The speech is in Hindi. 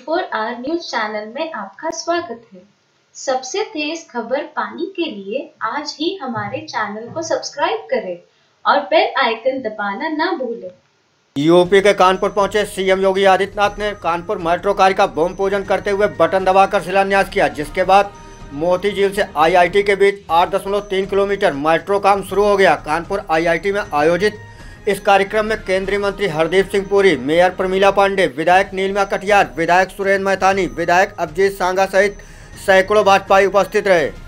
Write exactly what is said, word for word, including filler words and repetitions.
फोर आवर न्यूज चैनल में आपका स्वागत है। सबसे तेज खबर पाने के लिए आज ही हमारे चैनल को सब्सक्राइब करें और बेल आइकन दबाना ना भूलें। यूपी के कानपुर पहुंचे सीएम योगी आदित्यनाथ ने कानपुर मेट्रो कार्य का भूमि पूजन करते हुए बटन दबाकर शिलान्यास किया, जिसके बाद मोती झील से आईआईटी के बीच आठ दशमलव तीन किलोमीटर मेट्रो काम शुरू हो गया। कानपुर आईआईटी में आयोजित इस कार्यक्रम में केंद्रीय मंत्री हरदीप सिंह पुरी, मेयर प्रमीला पांडे, विधायक नीलिमा कटियार, विधायक सुरेंद्र मैथानी, विधायक अभिजीत सांगा सहित सैकड़ों भाजपाई उपस्थित रहे।